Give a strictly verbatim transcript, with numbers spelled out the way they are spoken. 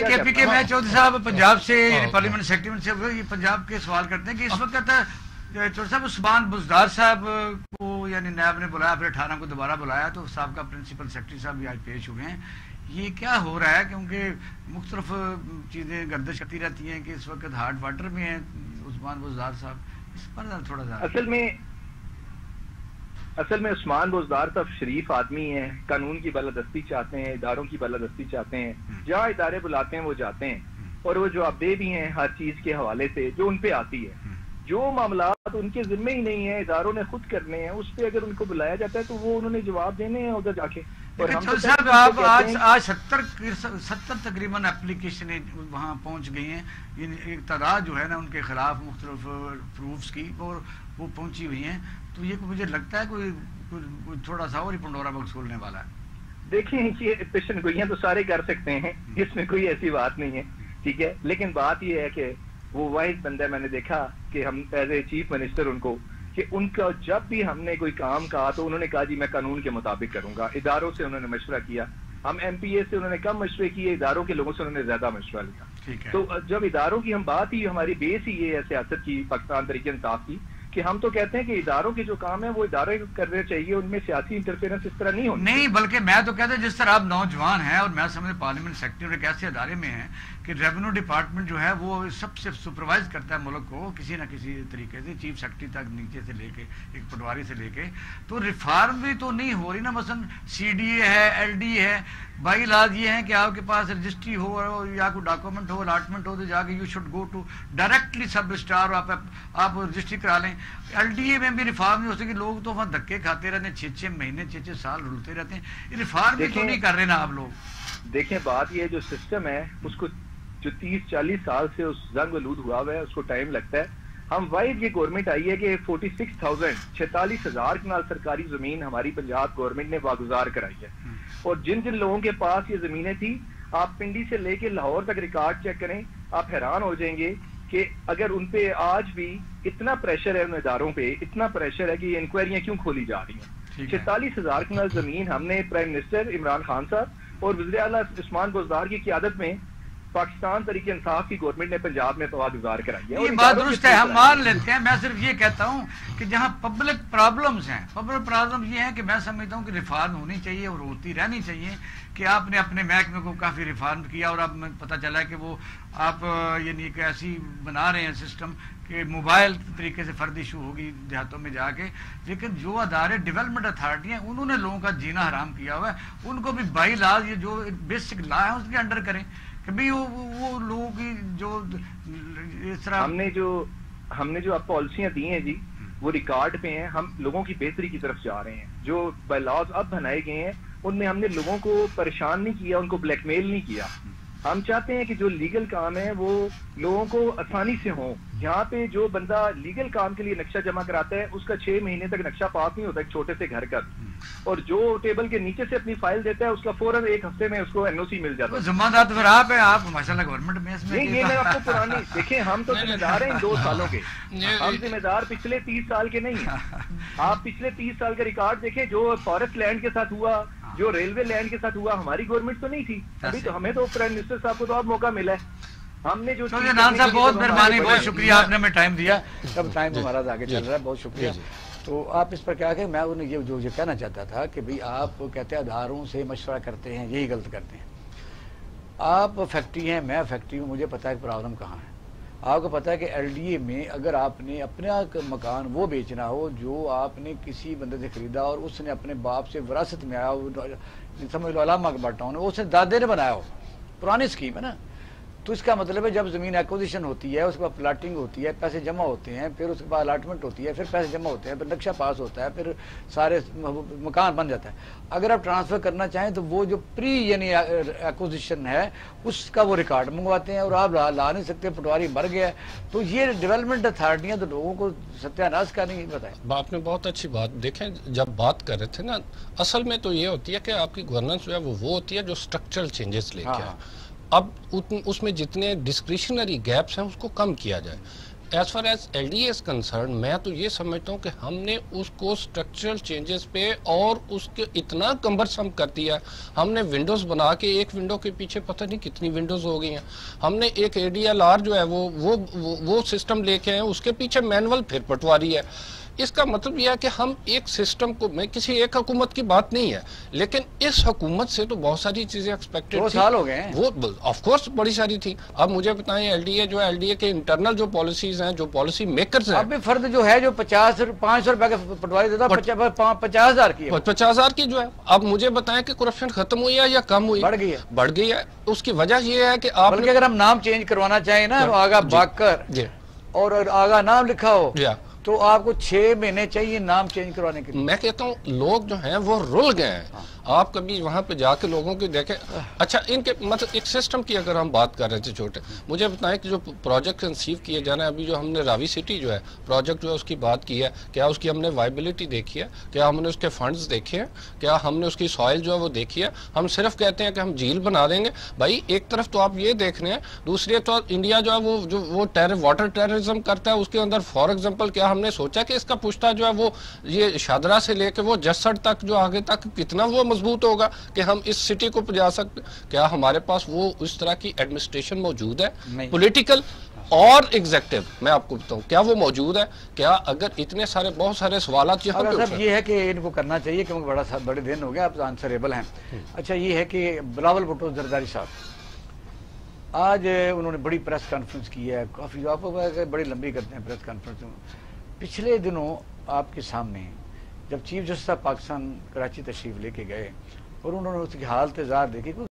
के पी के मैं चौधरी साहब पंजाब से पार्लियामेंट सेक्रेटरी से ये पंजाब के सवाल करते हैं कि इस वक्त चौधरी साहब उस्मान बुज़दार साहब को यानी नायब ने बुलाया, फिर अठारह को दोबारा बुलाया, तो साहब का प्रिंसिपल सेक्रेटरी साहब भी आज पेश हुए हैं। ये क्या हो रहा है, क्योंकि मुख्तलिफ चीज़ें गर्दिश करती रहती हैं कि इस वक्त हार्ड वाटर में है उस्मान बुज़दार साहब, इस पर थोड़ा सा। असल में असल में उस्मान बुज़दार साहब शरीफ आदमी हैं, कानून की बालादस्ती चाहते हैं, इदारों की बालादस्ती चाहते हैं, जहाँ इदारे बुलाते हैं वो जाते हैं, और वो जवाबदेह भी हैं हर चीज के हवाले से जो उन पे आती है। जो मामला उनके जिम्मे ही नहीं है, इदारों ने खुद करने हैं, उस पर अगर उनको बुलाया जाता है तो वो उन्होंने जवाब देने हैं उधर जाके। और हम तो साहब आप आज आज सत्तर सत्तर तकरीबन एप्लीकेशन वहाँ पहुँच गई हैं, एक तादाद जो है ना उनके खिलाफ मुख्तलिफ प्रूफ्स की, और वो पहुँची हुई हैं, तो ये मुझे लगता है कोई, कोई थोड़ा सा और ही पंडोरा बॉक्स खोलने वाला है। देखिए ये पेशन गोइयां तो सारे कर सकते हैं, इसमें कोई ऐसी बात नहीं है, ठीक है, लेकिन बात ये है कि वो वाइज बंदा, मैंने देखा कि हम एज ए चीफ मिनिस्टर उनको, कि उनका जब भी हमने कोई काम कहा तो उन्होंने कहा जी मैं कानून के मुताबिक करूंगा। इदारों से उन्होंने मशवरा किया, हम एम पी ए से उन्होंने कम मशवरे किए, इदारों के लोगों से उन्होंने ज्यादा मशवरा लिया। तो जब इदारों की हम बात ही, हमारी बेस ही ये है सियासत की, पाकिस्तान तरीके इंसाफ की, कि हम तो कहते हैं कि इदारों के जो काम है वो इदारे करने चाहिए, उनमें सियासी इंटरफेरेंस इस तरह नहीं होनी नहीं, बल्कि मैं तो कहता जिस तरह आप नौजवान हैं और मैं समझ पार्लियामेंट सेक्रेटरी एक ऐसे अदारे में हैं कि रेवेन्यू डिपार्टमेंट जो है वो सबसे सुपरवाइज करता है मुल्क को किसी ना किसी तरीके से, चीफ सेक्रेटरी तक नीचे से लेके एक पटवारी से लेके, तो रिफॉर्म भी तो नहीं हो रही ना। मसलन सी डी ए है, एल डी है, बाई लाज ये है कि आपके पास रजिस्ट्री हो या कोई डॉक्यूमेंट हो, अलॉटमेंट हो, तो जाके you should go to directly sub registrar, आप आप रजिस्ट्री करा लें। एल डी ए में भी रिफॉर्म नहीं हो सके, लोग तो वहाँ धक्के खाते रहते हैं, छः छः महीने छः छः साल रुलते रहते हैं, रिफॉर्म भी तो नहीं कर रहे ना आप लोग। देखें बात ये, जो सिस्टम है उसको जो तीस चालीस साल से उस जंग आलूद हुआ हुआ है उसको टाइम लगता है। हम वाइज ये गवर्नमेंट आई है कि फोर्टी सिक्स थाउजेंड छतालीस हजार कनाल सरकारी जमीन हमारी पंजाब गवर्नमेंट ने वागुजार कराई है, और जिन जिन लोगों के पास ये जमीनें थी, आप पिंडी से लेके लाहौर तक रिकॉर्ड चेक करें, आप हैरान हो जाएंगे कि अगर उनपे आज भी इतना प्रेशर है, उन इदारों पे इतना प्रेशर है कि ये इंक्वायरियां क्यों खोली जा रही हैं। छतालीस हजार कनाल जमीन हमने प्राइम मिनिस्टर इमरान खान साहब और वज़ीर आला उस्मान बुज़दार की क़यादत में पाकिस्तान तरीके इंसाफ की गवर्नमेंट ने पंजाब में वागुजार कराई है। ये बात दुरुस्त है, हम मान लेते हैं। मैं सिर्फ ये कहता हूँ कि जहाँ पब्लिक प्रॉब्लम्स हैं, पब्लिक प्रॉब्लम ये है कि मैं समझता हूँ कि रिफॉर्म होनी चाहिए और होती रहनी चाहिए, कि आपने अपने महकमे को काफ़ी रिफॉर्म किया और अब पता चला है कि वो आप यानी एक ऐसी बना रहे हैं सिस्टम कि मोबाइल तरीके से फर्द इशू होगी देहातों में जाके, लेकिन जो अदारे डेवलपमेंट अथॉरिटी हैं उन्होंने लोगों का जीना हराम किया हुआ है, उनको भी बाई लॉ, ये जो बेसिक लॉ है उसके अंडर करें कि भाई वो वो लोगों की जो इस तरह हमने जो हमने जो आप पॉलिसियां दी हैं जी वो रिकॉर्ड पे हैं, हम लोगों की बेहतरी की तरफ जा रहे हैं। जो बाई लॉज अब बनाए गए हैं उनमें हमने लोगों को परेशान नहीं किया, उनको ब्लैकमेल नहीं किया। हम चाहते हैं कि जो लीगल काम है वो लोगों को आसानी से हो। यहाँ पे जो बंदा लीगल काम के लिए नक्शा जमा कराता है उसका छह महीने तक नक्शा पास नहीं होता एक छोटे से घर का, और जो टेबल के नीचे से अपनी फाइल देता है उसका फौरन एक हफ्ते में उसको एन ओ सी मिल जाता है। जिम्मेदार तो फिर आप है, आप माशाल्लाह गवर्नमेंट में इसमें नहीं, ये मैं आपको पुरानी देखें, हम तो जिम्मेदार हैं दो सालों के, हम जिम्मेदार पिछले तीस साल के नहीं है। आप पिछले तीस साल का रिकॉर्ड देखें, जो फॉरेस्ट लैंड के साथ हुआ, जो रेलवे लैंड के साथ हुआ, हमारी गवर्नमेंट तो नहीं थी अभी, तो हमें तो प्राइम मिनिस्टर साहब को तो अब मौका मिला है। हमने जो तो नान साहब बहुत मेहरबानी, बहुत शुक्रिया, आपने हमें टाइम दिया, अब टाइम हमारा आगे चल रहा है, बहुत शुक्रिया। तो आप इस पर क्या कहें, मैं उन्हें ये जो ये कहना चाहता था कि भाई आप कहते हैं अदारों से मशवरा करते हैं, यही गलत करते हैं। आप फैक्ट्री हैं, मैं फैक्ट्री हूँ, मुझे पता है प्रॉब्लम कहाँ है। आपको पता है कि एल डी ए में अगर आपने अपना मकान वो बेचना हो जो आपने किसी बंदे से खरीदा और उसने अपने बाप से विरासत में आया हो, समझ लो अलामा अकबर टाउन, वो उसने दादे ने बनाया हो, पुरानी स्कीम है ना, तो इसका मतलब है जब ज़मीन एक्विजिशन होती है उसके बाद प्लाटिंग होती है, पैसे जमा होते हैं, फिर उसके बाद अलाटमेंट होती है, फिर पैसे जमा होते हैं, फिर नक्शा पास होता है, फिर सारे मकान बन जाता है। अगर आप ट्रांसफ़र करना चाहें तो वो जो प्री यानी एक्विजिशन है उसका वो रिकॉर्ड मंगवाते हैं और आप ला, ला नहीं सकते, पटवारी मर गया। तो ये डेवलपमेंट अथॉरिटियाँ तो लोगों को सत्यानाश का नहीं बताएं। आपने बहुत अच्छी बात, देखें जब बात कर रहे थे ना, असल में तो ये होती है कि आपकी गवर्नेंस जो है वो वो होती है जो स्ट्रक्चरल चेंजेस लेके आए। अब उसमें जितने डिस्क्रिशनरी गैप्स हैं उसको कम किया जाए। As far as LDA is concern, मैं तो ये समझता हूँ कि हमने उसको स्ट्रक्चरल चेंजेस पे और उसके इतना कम्बरसम कर दिया। हमने विंडोज बना के, एक विंडो के पीछे पता नहीं कितनी विंडोज हो गई हैं। हमने एक एडीएलआर जो है वो वो वो, वो सिस्टम लेके आए, उसके पीछे मैनुअल फिर पटवारी है। इसका मतलब यह है कि हम एक सिस्टम को, मैं किसी एक हुकूमत की बात नहीं है, लेकिन इस हुकूमत से तो बहुत सारी चीजें एक्सपेक्टेड दो थी। साल हो गए हैं। वो ऑफ कोर्स बड़ी सारी थी। अब मुझे बताएं, एलडीए जो है, एलडीए के इंटरनल जो पॉलिसीज हैं, जो पॉलिसी मेकर्स हैं, अब भी फर्द जो है जो पचास पाँच सौ रुपए का पटवारी देता है, पचास हजार की पचास हजार की जो है। अब मुझे बताएं कि करप्शन खत्म हुई है या कम हुई? बढ़ गई है। बढ़ गई है। उसकी वजह यह है कि आप, बल्कि अगर हम नाम चेंज करवाना चाहें ना, आगा बाकर और आगा नाम लिखा हो तो आपको छह महीने चाहिए नाम चेंज करवाने के लिए। मैं कहता हूँ लोग जो हैं वो रुल गए हैं। हाँ। आप कभी वहां पे जाके लोगों की देखें। अच्छा, इनके मतलब एक सिस्टम की अगर हम बात कर रहे थे छोटे, मुझे बताएं कि जो प्रोजेक्ट कंसीव किए जा रहे हैं, अभी जो हमने रावी सिटी जो है प्रोजेक्ट जो है उसकी बात की है, क्या उसकी हमने वाइबिलिटी देखी है? क्या हमने उसके फंड्स देखे हैं? क्या हमने उसकी सॉइल जो है वो देखी है? हम सिर्फ कहते हैं कि हम झील बना देंगे। भाई एक तरफ तो आप ये देख रहे हैं, दूसरी तो इंडिया जो है वो जो वो टेर वाटर टेररिज्म करता है, उसके अंदर फॉर एग्जाम्पल क्या हमने सोचा कि इसका पुश्ता जो है वो ये शादरा से लेके वो जसड़ तक जो आगे तक कितना वो मजबूत होगा कि हम इस सिटी को पहुंचा सकते? क्या हमारे पास वो उस तरह की एडमिनिस्ट्रेशन मौजूद है, पॉलिटिकल और एग्जेक्टिव? मैं आपको बताऊं, क्या वो मौजूद है? क्या अगर इतने सारे बहुत सारे सवाल ये है कि इनको करना चाहिए, क्योंकि बड़ा बड़े दिन हो गया, आप आंसरेबल हैं। अच्छा, ये है कि बिलावल भुट्टो जरदारी साहब, आज उन्होंने बड़ी प्रेस कॉन्फ्रेंस की है, काफी आप बड़ी लंबी करते हैं प्रेस कॉन्फ्रेंस। पिछले दिनों आपके सामने जब चीफ जस्टिस पाकिस्तान कराची तशरीफ लेके गए और उन्होंने उसकी हालत ज़ाहिर देखी,